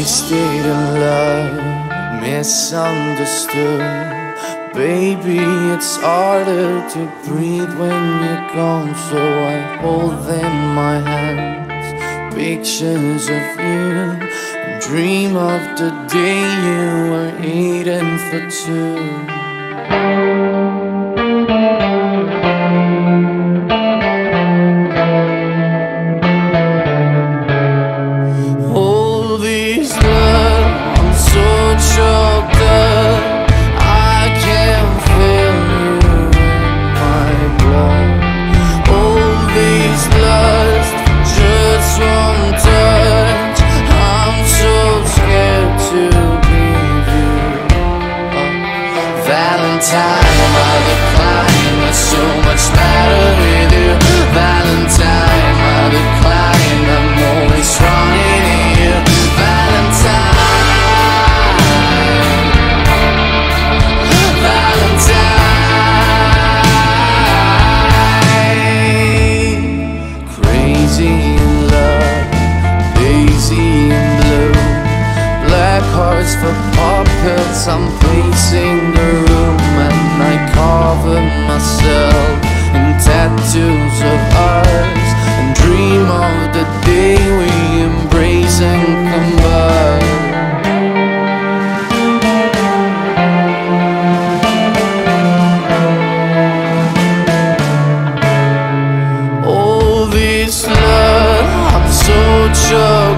Wasted in love, misunderstood. Baby, it's harder to breathe when you're gone, so I hold in my hands pictures of you and dream of the day you were eating for two. Valentine, I decline, it's so much better with you. Valentine, I decline, I'm always running to you. Valentine, Valentine. Crazy in love, daisy in blue, black hearts for puppets, I'm pacing the room. I cover myself in tattoos of ours and dream of the day we embrace and combine. All this love, I'm so sure